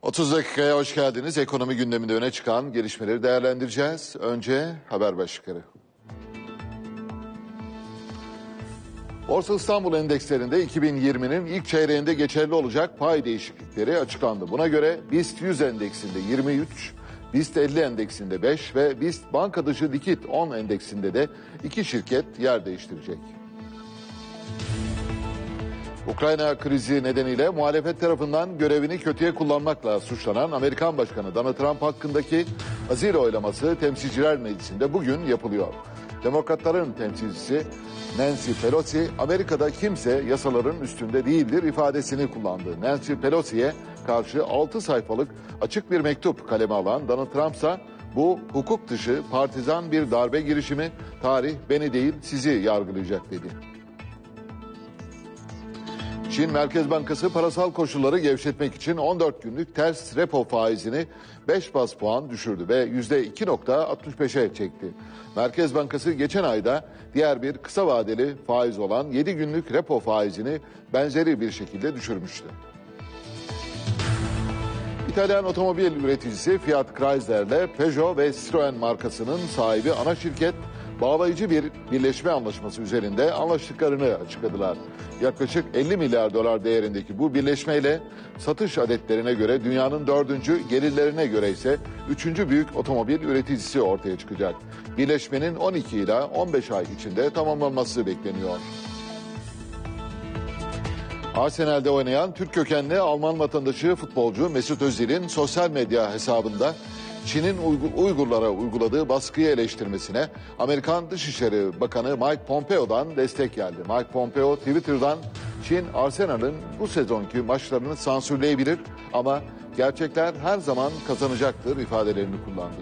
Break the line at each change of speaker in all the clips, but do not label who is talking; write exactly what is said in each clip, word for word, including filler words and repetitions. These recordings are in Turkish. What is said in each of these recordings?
otuz dakikaya hoş geldiniz. Ekonomi gündeminde öne çıkan gelişmeleri değerlendireceğiz. Önce haber başlıkları. Borsa İstanbul endekslerinde iki bin yirminin ilk çeyreğinde geçerli olacak pay değişiklikleri açıklandı. Buna göre BIST yüz endeksinde yirmi üç, BIST elli endeksinde beş ve BIST banka dışı likit on endeksinde de iki şirket yer değiştirecek. Ukrayna krizi nedeniyle muhalefet tarafından görevini kötüye kullanmakla suçlanan Amerikan Başkanı Donald Trump hakkındaki azil oylaması Temsilciler Meclisi'nde bugün yapılıyor. Demokratların temsilcisi Nancy Pelosi, Amerika'da kimse yasaların üstünde değildir ifadesini kullandı. Nancy Pelosi'ye karşı altı sayfalık açık bir mektup kaleme alan Donald Trump ise bu hukuk dışı partizan bir darbe girişimi, tarih beni değil sizi yargılayacak dedi. Çin Merkez Bankası parasal koşulları gevşetmek için on dört günlük ters repo faizini beş baz puan düşürdü ve yüzde iki nokta altmış beşe çekti. Merkez Bankası geçen ayda diğer bir kısa vadeli faiz olan yedi günlük repo faizini benzeri bir şekilde düşürmüştü. İtalyan otomobil üreticisi Fiat Chrysler'le Peugeot ve Citroen markasının sahibi ana şirket bağlayıcı bir birleşme anlaşması üzerinde anlaştıklarını açıkladılar. Yaklaşık elli milyar dolar değerindeki bu birleşmeyle satış adetlerine göre dünyanın dördüncü, gelirlerine göre ise üçüncü büyük otomobil üreticisi ortaya çıkacak. Birleşmenin on iki ila on beş ay içinde tamamlanması bekleniyor. Arsenal'de oynayan Türk kökenli Alman vatandaşı futbolcu Mesut Özil'in sosyal medya hesabında Çin'in Uygurlara uyguladığı baskıyı eleştirmesine Amerikan Dışişleri Bakanı Mike Pompeo'dan destek geldi. Mike Pompeo Twitter'dan Çin Arsenal'ın bu sezonki maçlarını sansürleyebilir ama gerçekler her zaman kazanacaktır ifadelerini kullandı.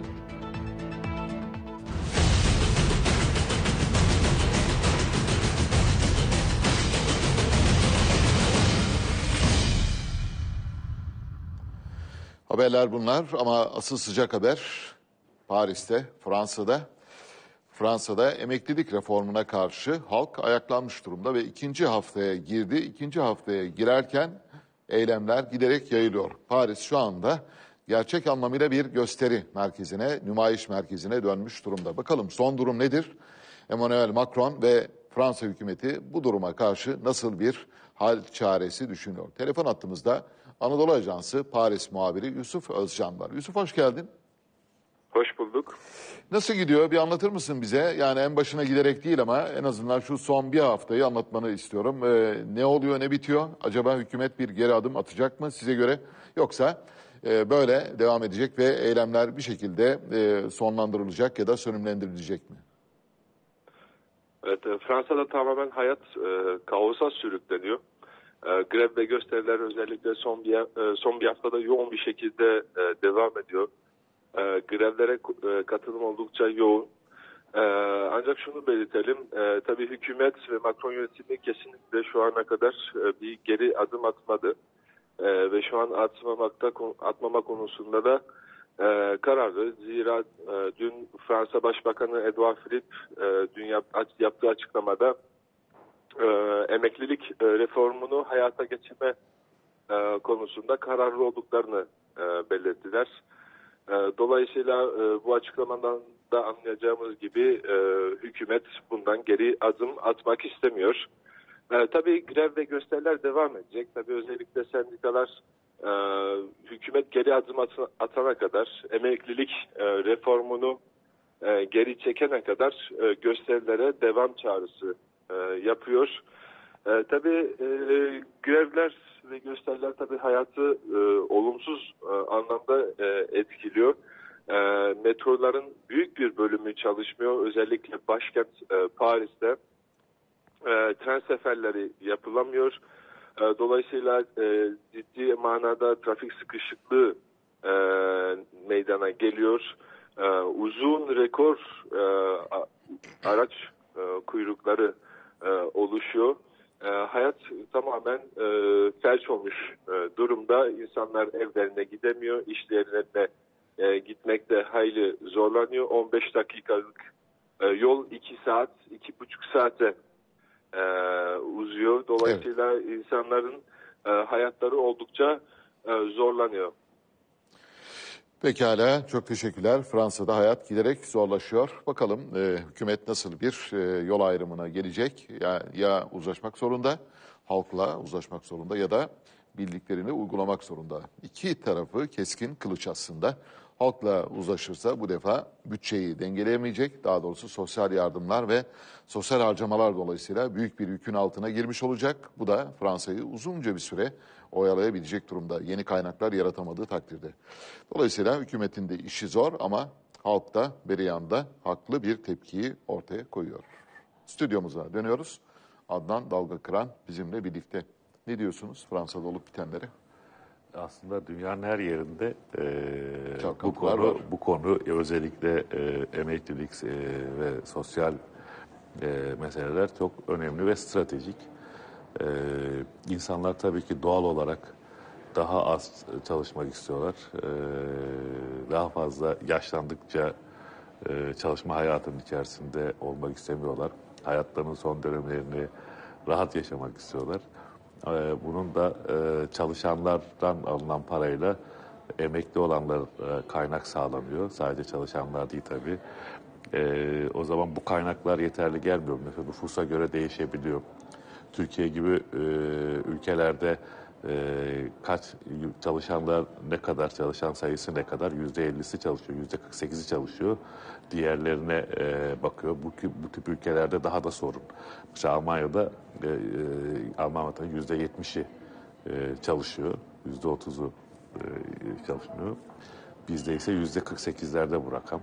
Haberler bunlar ama asıl sıcak haber Paris'te, Fransa'da. Fransa'da emeklilik reformuna karşı halk ayaklanmış durumda ve ikinci haftaya girdi. İkinci haftaya girerken eylemler giderek yayılıyor. Paris şu anda gerçek anlamıyla bir gösteri merkezine, nümayiş merkezine dönmüş durumda. Bakalım son durum nedir? Emmanuel Macron ve Fransa hükümeti bu duruma karşı nasıl bir hal çaresi düşünüyor? Telefon hattımızda Anadolu Ajansı Paris muhabiri Yusuf Özcan var. Yusuf hoş geldin.
Hoş bulduk.
Nasıl gidiyor? Bir anlatır mısın bize? Yani en başına giderek değil ama en azından şu son bir haftayı anlatmanı istiyorum. Ee, ne oluyor, ne bitiyor? Acaba hükümet bir geri adım atacak mı size göre? Yoksa e, böyle devam edecek ve eylemler bir şekilde e, sonlandırılacak ya da sönümlendirilecek mi?
Evet, Fransa'da tamamen hayat e, kaosa sürükleniyor. E, grev ve gösteriler özellikle son bir e, son bir haftada yoğun bir şekilde e, devam ediyor. E, grevlere e, katılım oldukça yoğun. E, ancak şunu belirtelim, e, tabii hükümet ve Macron yönetimi kesinlikle şu ana kadar e, bir geri adım atmadı. E, ve şu an atmamakta atmama konusunda da e, kararlı. Zira e, dün Fransa Başbakanı Edouard Philippe e, dün yap, yaptığı açıklamada e, emeklilik e, reformunu hayata geçirme e, konusunda kararlı olduklarını e, belirttiler. E, dolayısıyla e, bu açıklamadan da anlayacağımız gibi e, hükümet bundan geri adım atmak istemiyor. E, tabii grev ve gösteriler devam edecek. Tabii özellikle sendikalar e, hükümet geri adım at, atana kadar, emeklilik e, reformunu e, geri çekene kadar e, gösterilere devam çağrısı e, yapıyor. E, tabii e, grevler ve gösteriler tabii hayatı e, olumsuz e, anlamda e, etkiliyor. E, metroların büyük bir bölümü çalışmıyor. Özellikle başkent e, Paris'te e, tren seferleri yapılamıyor. E, dolayısıyla e, ciddi manada trafik sıkışıklığı e, meydana geliyor. E, uzun rekor e, araç e, kuyrukları e, oluşuyor. E, hayat tamamen e, felç olmuş e, durumda. İnsanlar evlerine gidemiyor, işlerine e, gitmekte hayli zorlanıyor. on beş dakikalık e, yol iki saat, iki buçuk saate e, uzuyor. Dolayısıyla evet, insanların e, hayatları oldukça e, zorlanıyor.
Pekala, çok teşekkürler. Fransa'da hayat giderek zorlaşıyor. Bakalım e, hükümet nasıl bir e, yol ayrımına gelecek? Ya, ya uzlaşmak zorunda, halkla uzlaşmak zorunda ya da bildiklerini uygulamak zorunda. İki tarafı keskin kılıç aslında. Halkla uzlaşırsa bu defa bütçeyi dengeleyemeyecek. Daha doğrusu sosyal yardımlar ve sosyal harcamalar dolayısıyla büyük bir yükün altına girmiş olacak. Bu da Fransa'yı uzunca bir süre oyalayabilecek durumda, yeni kaynaklar yaratamadığı takdirde. Dolayısıyla hükümetin de işi zor ama halk da beri yanda haklı bir tepkiyi ortaya koyuyor. Stüdyomuza dönüyoruz. Adnan Dalgakıran bizimle birlikte. Ne diyorsunuz Fransa'da olup bitenlere?
Aslında dünyanın her yerinde e, bu
Çalkantılar
konu
var.
bu konu özellikle e, emeklilik e, ve sosyal e, meseleler çok önemli ve stratejik. E, insanlar tabii ki doğal olarak daha az çalışmak istiyorlar. E, daha fazla yaşlandıkça e, çalışma hayatının içerisinde olmak istemiyorlar. Hayatlarının son dönemlerini rahat yaşamak istiyorlar. Ee, Bunun da e, çalışanlardan alınan parayla emekli olanlar e, kaynak sağlanıyor. Sadece çalışanlar değil tabii. Ee, O zaman bu kaynaklar yeterli gelmiyor. Mesela nüfusa göre değişebiliyor. Türkiye gibi e, ülkelerde e, kaç çalışanlar ne kadar, çalışan sayısı ne kadar, yüzde ellisi çalışıyor, yüzde kırk sekizi çalışıyor. Diğerlerine e, bakıyor. Bu, bu tip ülkelerde daha da sorun. Mesela Almanya'da e, e, Almanya'da yüzde yetmişi e, çalışıyor, yüzde otuzu e, çalışmıyor. Bizde ise yüzde kırk sekizlerde bu rakam.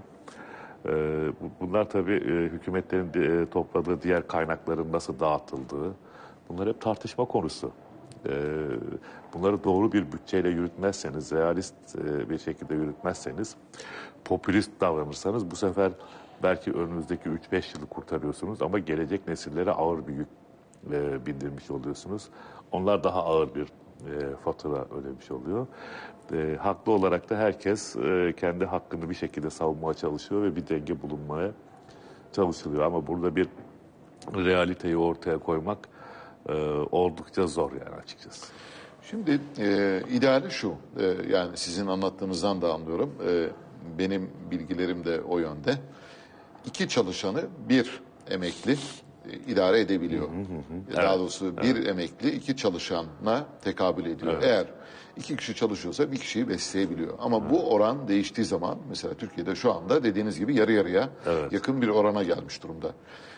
E, bunlar tabii e, hükümetlerin de, e, topladığı diğer kaynakların nasıl dağıtıldığı, bunlar hep tartışma konusu. E, bunları doğru bir bütçeyle yürütmezseniz, realist e, bir şekilde yürütmezseniz, popülist davranırsanız bu sefer belki önünüzdeki üç beş yılı kurtarıyorsunuz ama gelecek nesillere ağır bir yük e, bindirmiş oluyorsunuz. Onlar daha ağır bir e, fatura ödemiş oluyor. E, haklı olarak da herkes e, kendi hakkını bir şekilde savunmaya çalışıyor ve bir denge bulunmaya çalışılıyor. Ama burada bir realiteyi ortaya koymak e, oldukça zor yani açıkçası.
Şimdi e, ideali şu, e, yani sizin anlattığınızdan da anlıyorum. E, benim bilgilerim de o yönde. İki çalışanı bir emekli e, idare edebiliyor.
Hı hı hı.
Daha
Evet,
doğrusu bir emekli iki çalışana tekabül ediyor.
Evet.
Eğer iki kişi çalışıyorsa bir kişiyi besleyebiliyor. Ama bu oran değiştiği zaman, mesela Türkiye'de şu anda dediğiniz gibi yarı yarıya
Evet.
yakın bir orana gelmiş durumda.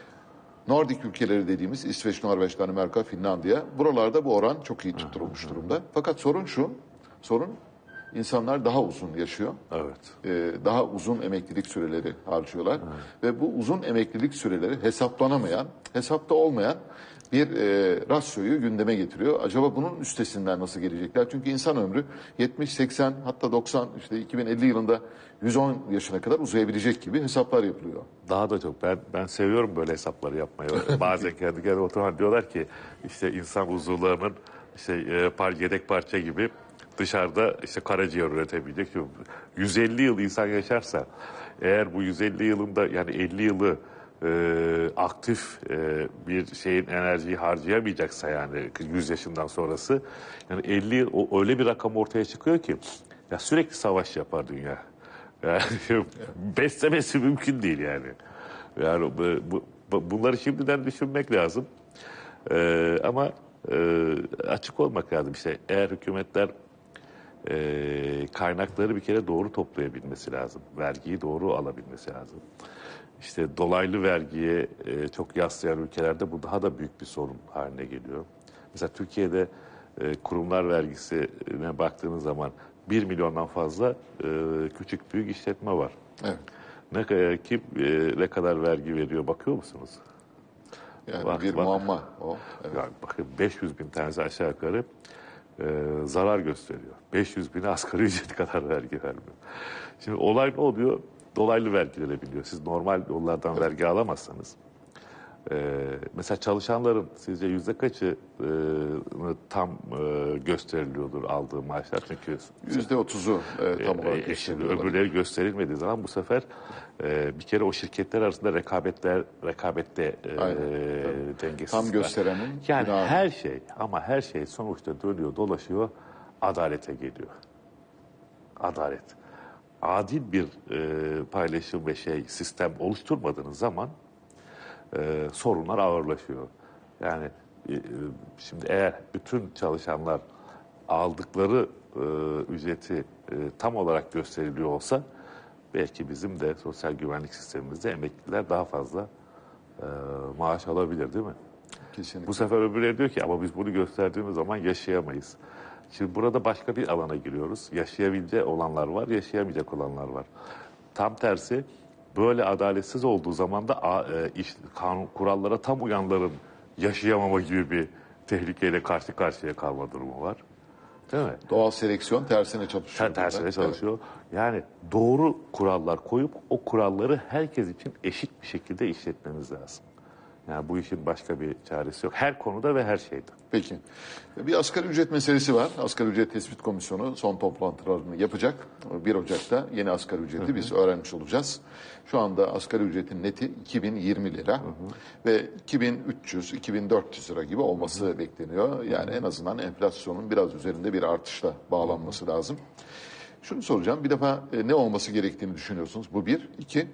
Nordik ülkeleri dediğimiz İsveç, Norveç, Danimarka, Finlandiya, buralarda bu oran çok iyi tutturulmuş durumda. Fakat sorun şu, sorun insanlar daha uzun yaşıyor.
Evet.
Ee, daha uzun emeklilik süreleri harcıyorlar. Ve bu uzun emeklilik süreleri hesaplanamayan, hesapta olmayan bir e, rasyoyu gündeme getiriyor. Acaba bunun üstesinden nasıl gelecekler? Çünkü insan ömrü yetmiş, seksen, hatta doksan, işte iki bin elli yılında yüz on yaşına kadar uzayabilecek gibi hesaplar yapılıyor.
Daha da çok. Ben ben seviyorum böyle hesapları yapmayı. Bazen kendi kendime oturan diyorlar ki işte insan uzuvlarının işte e, par yedek parça gibi dışarıda işte karaciğer üretebilecek. yüz elli yıl insan yaşarsa eğer bu yüz elli yılında yani elli yılı e, aktif e, bir şeyin enerjiyi harcayamayacaksa yani yüz yaşından sonrası yani elli yıl o, öyle bir rakam ortaya çıkıyor ki ya sürekli savaş yapar dünya. Yani beslemesi mümkün değil yani. Yani bu, bu, bunları şimdiden düşünmek lazım. Ee, ama e, açık olmak lazım. İşte eğer hükümetler e, kaynakları bir kere doğru toplayabilmesi lazım. Vergiyi doğru alabilmesi lazım. İşte dolaylı vergiye e, çok yaslayan ülkelerde bu daha da büyük bir sorun haline geliyor. Mesela Türkiye'de e, kurumlar vergisine baktığınız zaman bir milyondan fazla e, küçük büyük işletme var.
Evet.
Ne kadar kim e, ne kadar vergi veriyor bakıyor musunuz?
Yani
Bak,
bir
bak.
muamma o. Evet.
Yani bakın beş yüz bin tanesi aşağı yukarı e, zarar gösteriyor. beş yüz bini asgari ücret kadar vergi vermiyor. Şimdi olay ne oluyor? Dolaylı vergi verebiliyor. Siz normal yollardan vergi alamazsanız. E, mesela çalışanların sizce yüzde kaçı e, tam e, gösteriliyordur aldığı maaşlar? Çünkü
Yüzde otuzu e, tam olarak
e, e, şimdi
gösteriyorlar.
öbürleri gösterilmediği zaman bu sefer e, bir kere o şirketler arasında rekabetler rekabette e,
Aynen,
dengesiz.
Tam gösterenin
yani
günahı.
her şey ama her şey sonuçta dönüyor dolaşıyor adalete geliyor. Adalet. adil bir e, paylaşım ve şey sistem oluşturmadığınız zaman e, sorunlar ağırlaşıyor. Yani e, şimdi eğer bütün çalışanlar aldıkları e, ücreti e, tam olarak gösteriliyor olsa belki bizim de sosyal güvenlik sistemimizde emekliler daha fazla e, maaş alabilir, değil mi?
Kesinlikle.
Bu sefer öbürleri diyor ki ama biz bunu gösterdiğimiz zaman yaşayamayız. Şimdi burada başka bir alana giriyoruz. Yaşayabilecek olanlar var, yaşayamayacak olanlar var. Tam tersi böyle adaletsiz olduğu zaman da a, e, iş, kanun, kurallara tam uyanların yaşayamama gibi bir tehlikeyle karşı karşıya kalma durumu var. Değil mi?
Doğal seleksiyon tersine çalışıyor.
Ter, tersine
burada.
çalışıyor. Yani doğru kurallar koyup o kuralları herkes için eşit bir şekilde işletmemiz lazım. Yani bu işin başka bir çaresi yok. Her konuda ve her şeyde.
Peki. Bir asgari ücret meselesi var. Asgari ücret tespit komisyonu son toplantılarını yapacak. bir Ocak'ta yeni asgari ücreti hı hı. biz öğrenmiş olacağız. Şu anda asgari ücretin neti iki bin yirmi lira hı hı. ve iki bin üç yüz iki bin dört yüz lira gibi olması hı hı. bekleniyor. Yani en azından enflasyonun biraz üzerinde bir artışla bağlanması hı hı. lazım. Şunu soracağım. Bir defa e, ne olması gerektiğini düşünüyorsunuz? Bu bir. İki,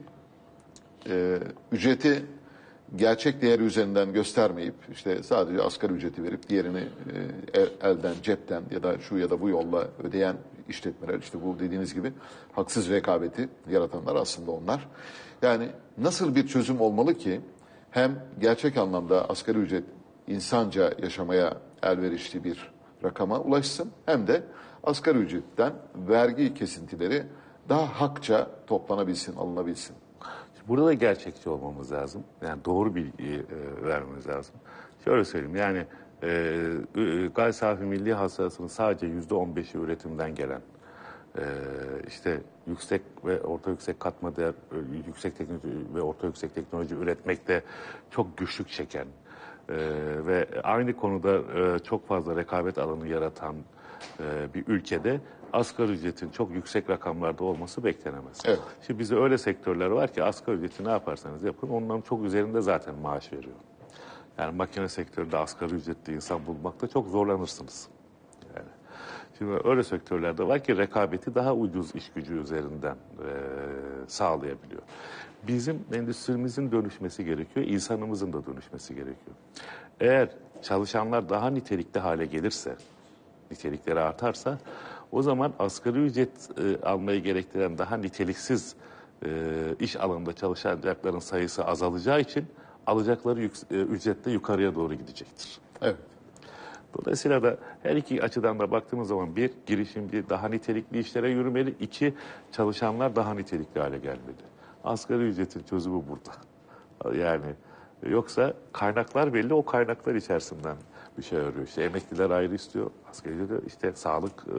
e, ücreti gerçek değeri üzerinden göstermeyip işte sadece asgari ücreti verip diğerini e, elden, cepten ya da şu ya da bu yolla ödeyen işletmeler, işte bu dediğiniz gibi haksız rekabeti yaratanlar aslında onlar. Yani nasıl bir çözüm olmalı ki hem gerçek anlamda asgari ücret insanca yaşamaya elverişli bir rakama ulaşsın hem de asgari ücretten vergi kesintileri daha hakça toplanabilsin, alınabilsin.
Burada da gerçekçi olmamız lazım. Yani doğru bilgi e, vermemiz lazım. Şöyle söyleyeyim, yani e, e, gayri safi milli hasılasının sadece yüzde on beşi üretimden gelen, e, işte yüksek ve orta yüksek katma değer, yüksek teknoloji ve orta yüksek teknoloji üretmekte çok güçlük çeken e, ve aynı konuda e, çok fazla rekabet alanı yaratan e, bir ülkede asgari ücretin çok yüksek rakamlarda olması beklenemez.
Evet.
Şimdi bizde öyle sektörler var ki asgari ücreti ne yaparsanız yapın onların çok üzerinde zaten maaş veriyor. Yani makine sektöründe asgari ücretli insan bulmakta çok zorlanırsınız. Yani şimdi öyle sektörlerde var ki rekabeti daha ucuz iş gücü üzerinden e, sağlayabiliyor. Bizim endüstrimizin dönüşmesi gerekiyor, insanımızın da dönüşmesi gerekiyor. Eğer çalışanlar daha nitelikli hale gelirse, nitelikleri artarsa o zaman asgari ücret e, almayı gerektiren daha niteliksiz e, iş alanında çalışacakların sayısı azalacağı için alacakları yük, e, ücrette yukarıya doğru gidecektir.
Evet.
Dolayısıyla da her iki açıdan da baktığımız zaman bir, girişimci daha nitelikli işlere yürümeli. İki, çalışanlar daha nitelikli hale gelmeli. Asgari ücretin çözümü burada. Yani yoksa kaynaklar belli, o kaynaklar içerisinden bir şey arıyor. İşte emekliler ayrı istiyor. Asgari ücret işte sağlık e,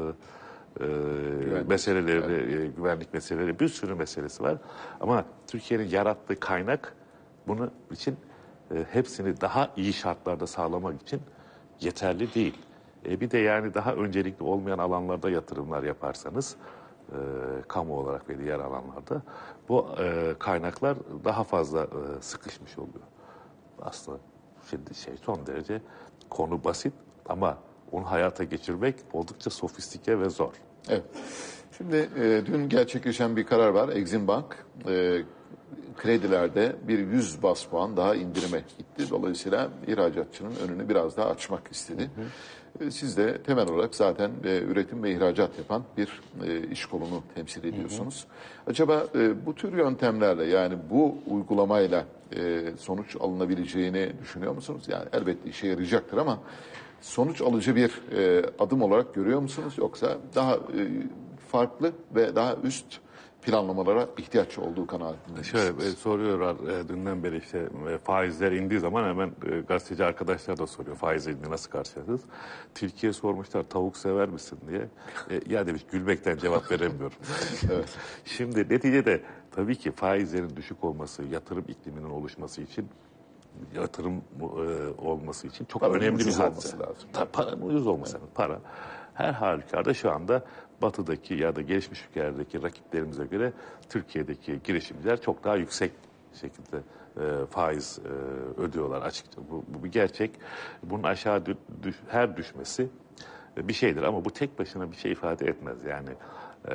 e,
güvenlik
meseleleri,
evet.
e, güvenlik meseleleri, bir sürü meselesi var. Ama Türkiye'nin yarattığı kaynak bunun için e, hepsini daha iyi şartlarda sağlamak için yeterli değil. E, bir de yani daha öncelikli olmayan alanlarda yatırımlar yaparsanız, e, kamu olarak ve diğer alanlarda bu e, kaynaklar daha fazla e, sıkışmış oluyor. Aslında şimdi şey son derece konu basit ama onu hayata geçirmek oldukça sofistike ve zor.
Evet. Şimdi e, dün gerçekleşen bir karar var. Exim Bank e, kredilerde bir yüz bas puan daha indirime gitti. Dolayısıyla ihracatçının önünü biraz daha açmak istedi. Hı hı. E, siz de temel olarak zaten e, üretim ve ihracat yapan bir e, iş kolunu temsil ediyorsunuz. Hı hı. Acaba e, bu tür yöntemlerle yani bu uygulamayla e, sonuç alınabileceğini düşünüyor musunuz? Yani elbette işe yarayacaktır ama sonuç alıcı bir e, adım olarak görüyor musunuz? Yoksa daha e, farklı ve daha üst planlamalara ihtiyaç olduğu kanaatinde.
Şöyle e, soruyorlar e, dünden beri işte e, faizler indiği zaman hemen e, gazeteci arkadaşlar da soruyor faizler indi nasıl karşıladınız? Tilkiye sormuşlar tavuk sever misin diye. E, ya demiş gülmekten cevap veremiyorum. Evet. Şimdi neticede tabii ki faizlerin düşük olması, yatırım ikliminin oluşması için yatırım e, olması için çok
paranın
önemli bir
hadise.
lazım. Tabii paranın ucuz olması lazım. Evet. Para her halükarda şu anda batıdaki ya da gelişmiş ülkelerdeki rakiplerimize göre Türkiye'deki girişimciler çok daha yüksek şekilde e, faiz e, ödüyorlar açıkça. Bu, bu bir gerçek. Bunun aşağı dü, düş, her düşmesi bir şeydir. Ama bu tek başına bir şey ifade etmez. Yani e,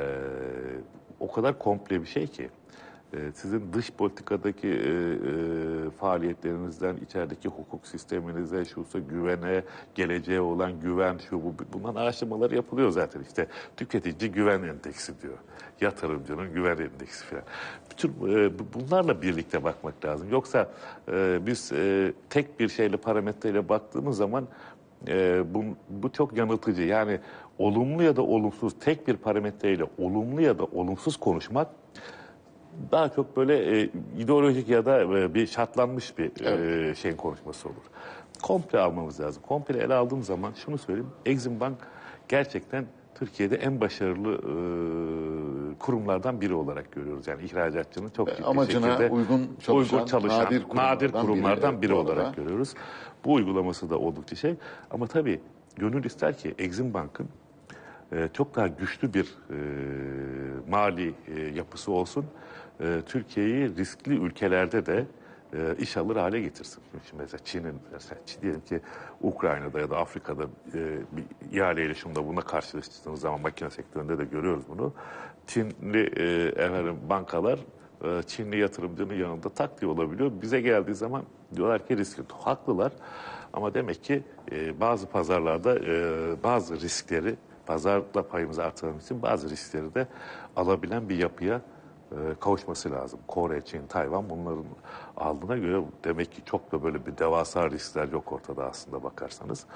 o kadar komple bir şey ki. Sizin dış politikadaki e, e, faaliyetlerinizden, içerideki hukuk sisteminize, şusa güvene, geleceğe olan güven, şu bu, bunların araştırmaları yapılıyor zaten. İşte tüketici güven endeksi diyor, yatırımcının güven endeksi falan. Bütün e, bunlarla birlikte bakmak lazım. Yoksa e, biz e, tek bir şeyle, parametreyle baktığımız zaman e, bu, bu çok yanıltıcı. Yani olumlu ya da olumsuz, tek bir parametreyle olumlu ya da olumsuz konuşmak daha çok böyle e, ideolojik ya da e, bir şartlanmış bir evet. e, şeyin konuşması olur. Komple almamız lazım. Komple ele aldığım zaman şunu söyleyeyim. Exim Bank gerçekten Türkiye'de en başarılı e, kurumlardan biri olarak görüyoruz. Yani ihracatçının çok ciddi
amacına
şekilde
uygun çalışan,
uygun çalışan
nadir kurumlardan,
nadir kurumlardan biri,
biri
olarak
da.
görüyoruz. Bu uygulaması da oldukça şey. Ama tabii gönül ister ki Exim Bank'ın e, çok daha güçlü bir e, mali e, yapısı olsun. E, Türkiye'yi riskli ülkelerde de e, iş alır hale getirsin. Şimdi mesela Çin'in, mesela Çin, diyelim ki Ukrayna'da ya da Afrika'da e, bir ihaleyle şunda buna karşılaştığınız zaman makine sektöründe de görüyoruz bunu. Çinli e, efendim, bankalar e, Çinli yatırımcının yanında tak diye olabiliyor. Bize geldiği zaman diyorlar ki riskli. Haklılar ama demek ki e, bazı pazarlarda e, bazı riskleri, pazarda payımızı artırmak için bazı riskleri de alabilen bir yapıya kavuşması lazım. Kore, Çin, Tayvan bunların aldığına göre demek ki çok da böyle bir devasa riskler yok ortada aslında bakarsanız.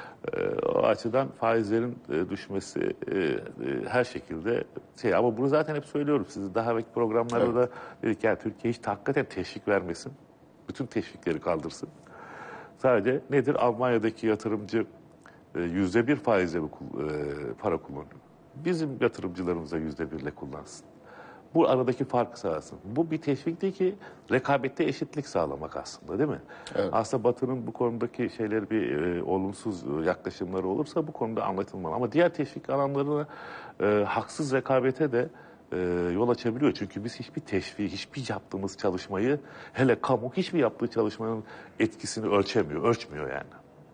O açıdan faizlerin düşmesi her şekilde şey, ama bunu zaten hep söylüyorum. Siz daha belki programlarda evet. da dedik yani Türkiye hiç hakikaten teşvik vermesin. Bütün teşvikleri kaldırsın. Sadece nedir? Almanya'daki yatırımcı yüzde bir faizle para kullanıyor. Bizim yatırımcılarımıza yüzde birle kullansın. Bu aradaki farkı sağlasın. Bu bir teşvik değil ki, rekabette eşitlik sağlamak aslında, değil mi? Evet. Aslında Batı'nın bu konudaki şeyler bir e, olumsuz yaklaşımları olursa bu konuda anlatılmalı. Ama diğer teşvik alanlarına e, haksız rekabete de e, yol açabiliyor. Çünkü biz hiçbir teşvik, hiçbir yaptığımız çalışmayı, hele kamu hiçbir yaptığı çalışmanın etkisini ölçemiyor, ölçmüyor yani.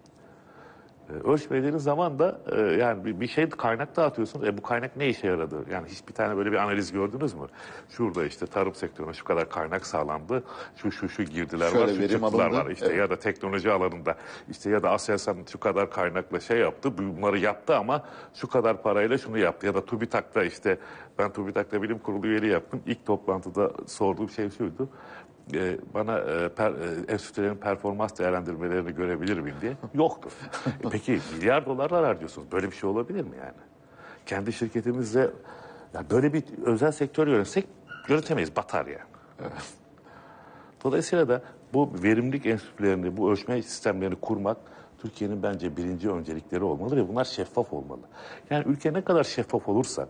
Ölçmediğiniz zaman da e, yani bir şey kaynak dağıtıyorsunuz. E bu kaynak ne işe yaradı? Yani hiçbir tane böyle bir analiz gördünüz mü? Şurada işte tarım sektörüne şu kadar kaynak sağlandı. Şu şu şu girdiler
Şöyle
var, şu çıktılar
alındı.
var. İşte
Evet.
ya da teknoloji alanında işte ya da Aselsan şu kadar kaynakla şey yaptı. Bunları yaptı ama şu kadar parayla şunu yaptı. Ya da TÜBİTAK'ta işte ben TÜBİTAK'ta bilim kurulu üyeliği yaptım. İlk toplantıda sorduğum şey şuydu. Ee, bana e, per, e, enstitülerin performans değerlendirmelerini görebilir miyim diye. Yoktu. E, peki milyar dolarlar harcıyorsunuz. Böyle bir şey olabilir mi yani? Kendi şirketimizde yani böyle bir özel sektör yönetsek yönetemeyiz. Batar yani. Evet. Dolayısıyla da bu verimlilik enstitülerini, bu ölçme sistemlerini kurmak Türkiye'nin bence birinci öncelikleri olmalı ve bunlar şeffaf olmalı. Yani ülke ne kadar şeffaf olursa,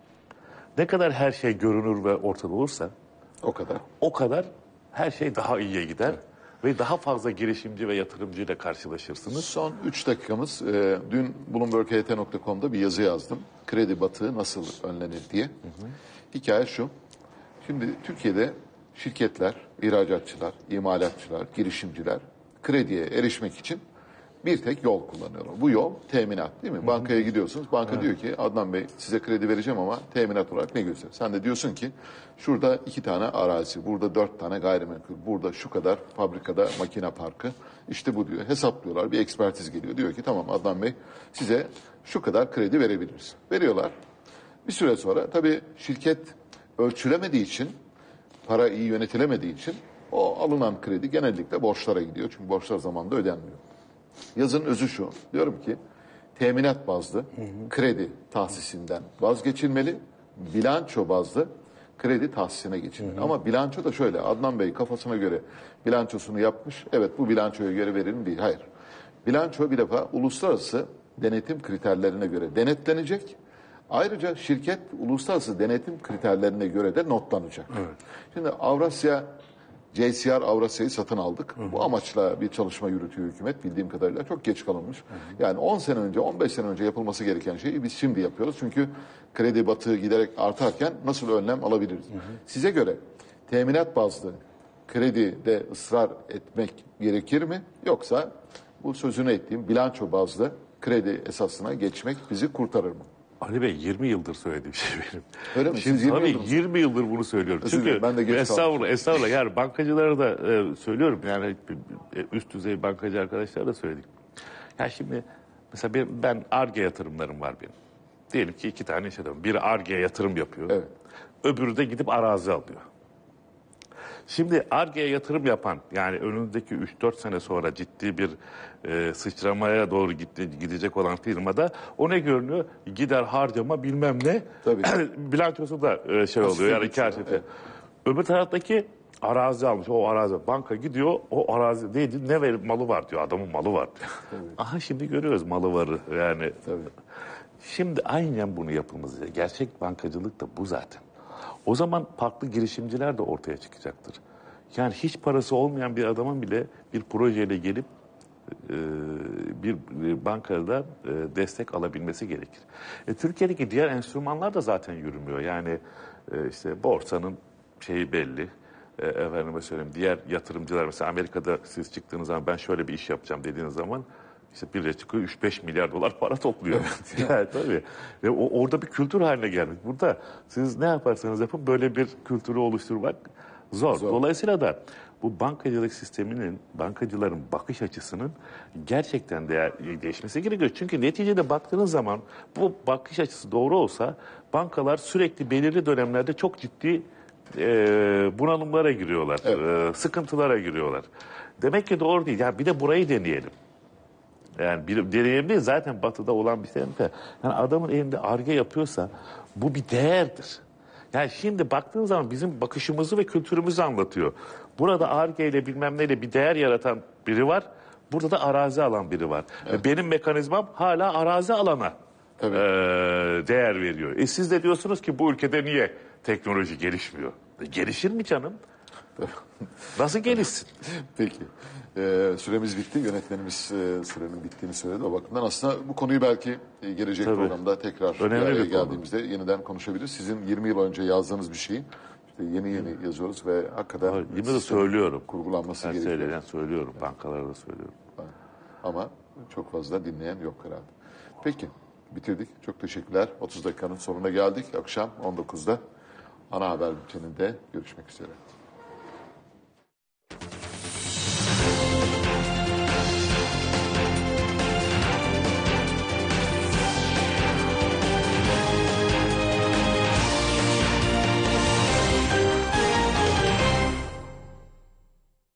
ne kadar her şey görünür ve ortada olursa
o kadar.
O kadar her şey daha iyiye gider. Evet. Ve daha fazla girişimci ve yatırımcıyla karşılaşırsınız.
Son üç dakikamız. E, dün Bloomberg H T nokta com'da bir yazı yazdım. Kredi batığı nasıl önlenir diye. Hı hı. Hikaye şu. Şimdi Türkiye'de şirketler, ihracatçılar, imalatçılar, girişimciler krediye erişmek için bir tek yol kullanıyorlar. Bu yol teminat, değil mi? Hı hı. Bankaya gidiyorsunuz. Banka evet. diyor ki Adnan Bey size kredi vereceğim ama teminat olarak ne gösteriyor? Sen de diyorsun ki şurada iki tane arazi, burada dört tane gayrimenkul, burada şu kadar fabrikada makine parkı. İşte bu diyor. Hesaplıyorlar. Bir ekspertiz geliyor. Diyor ki tamam Adnan Bey size şu kadar kredi verebiliriz. Veriyorlar. Bir süre sonra tabii şirket ölçülemediği için, para iyi yönetilemediği için o alınan kredi genellikle borçlara gidiyor. Çünkü borçlar zamanında ödenmiyor. Yazının özü şu, diyorum ki teminat bazlı hı hı. kredi tahsisinden vazgeçilmeli, bilanço bazlı kredi tahsisine geçilmeli. Hı hı. Ama bilanço da şöyle, Adnan Bey kafasına göre bilançosunu yapmış, evet bu bilançoya göre verelim değil, hayır. Bilanço bir defa uluslararası denetim kriterlerine göre denetlenecek, ayrıca şirket uluslararası denetim kriterlerine göre de notlanacak. Evet. Şimdi Avrasya J C R Avrasya'yı satın aldık. Hı hı. Bu amaçla bir çalışma yürütüyor hükümet bildiğim kadarıyla. Çok geç kalınmış. Hı hı. Yani on sene önce, on beş sene önce yapılması gereken şeyi biz şimdi yapıyoruz. Çünkü kredi batığı giderek artarken nasıl önlem alabiliriz? Hı hı. Size göre teminat bazlı kredide ısrar etmek gerekir mi? Yoksa bu sözünü ettiğim bilanço bazlı kredi esasına geçmek bizi kurtarır mı?
Ali Bey yirmi yıldır söylediğim şey benim.
Öyle mi?
Şimdi
Siz yirmi
tabii
yıldır mı?
yirmi yıldır bunu söylüyorum.
Özür
Çünkü
dilerim, ben de geç
estağfurullah,
kaldım.
estağfurullah. Yani bankacılara da e, söylüyorum. Yani üst düzey bankacı arkadaşlara da söyledik. Ya şimdi mesela ben, ben Ar-Ge yatırımlarım var benim. Diyelim ki iki tane iş adamı. Biri Ar-Ge'ye yatırım yapıyor.
Evet.
Öbürü de gidip arazi alıyor. Şimdi Ar-Ge'ye yatırım yapan, yani önümüzdeki üç dört sene sonra ciddi bir e, sıçramaya doğru gitti, gidecek olan firmada o ne görünüyor? Gider harcama bilmem ne.
Tabii.
Bilançosu da e, şey
Hasife
oluyor yani
geçiyor,
kâr.
evet.
Öbür taraftaki arazi almış. O arazi, banka gidiyor, o arazi neydi? Ne ver, malı var diyor. Adamın malı var diyor. Aha şimdi görüyoruz malı varı yani.
Tabii.
Şimdi aynen bunu yapılması. Gerçek bankacılık da bu zaten. O zaman farklı girişimciler de ortaya çıkacaktır. Yani hiç parası olmayan bir adamın bile bir projeyle gelip e, bir bankada e, destek alabilmesi gerekir. E, Türkiye'deki diğer enstrümanlar da zaten yürümüyor. Yani e, işte borsanın şeyi belli. E, efendime söyleyeyim, diğer yatırımcılar mesela Amerika'da siz çıktığınız zaman ben şöyle bir iş yapacağım dediğiniz zaman İşte birileri çıkıyor üç beş milyar dolar para topluyor. Yani tabii. Ve o, orada bir kültür haline gelmiş. Burada siz ne yaparsanız yapın böyle bir kültürü oluşturmak zor.
Zor.
Dolayısıyla da bu bankacılık sisteminin, bankacıların bakış açısının gerçekten değer, değişmesi gerekiyor. Çünkü neticede baktığınız zaman bu bakış açısı doğru olsa bankalar sürekli belirli dönemlerde çok ciddi e, bunalımlara giriyorlar.
Evet.
E, sıkıntılara giriyorlar. Demek ki doğru değil. Yani bir de burayı deneyelim. Yani bir deneyebilir zaten batıda olan bir şey. Yani adamın elinde Ar-Ge yapıyorsa bu bir değerdir. Yani şimdi baktığın zaman bizim bakışımızı ve kültürümüzü anlatıyor. Burada Ar-Ge ile bilmem neyle bir değer yaratan biri var. Burada da arazi alan biri var. Evet. Benim mekanizmam hala arazi alana e, değer veriyor. E siz de diyorsunuz ki bu ülkede niye teknoloji gelişmiyor? E, gelişir mi canım? Nasıl gelişsin?
Peki. Ee, süremiz bitti. Yönetmenimiz e, sürenin bittiğini söyledi. O bakımdan aslında bu konuyu belki e, gelecek
Tabii.
programda tekrar bir
Önemli
araya
bir konu.
geldiğimizde yeniden konuşabiliriz. Sizin yirmi yıl önce yazdığınız bir şeyi işte yeni yeni yazıyoruz ve hakikaten
Yine de
sistem
söylüyorum.
kurgulanması
Her
gerekiyor.
söylenen söylüyorum. Bankalara da söylüyorum.
Ama çok fazla dinleyen yok herhalde. Peki. Bitirdik. Çok teşekkürler. otuz dakikanın sonuna geldik. Akşam on dokuzda ana haber bülteninde görüşmek üzere.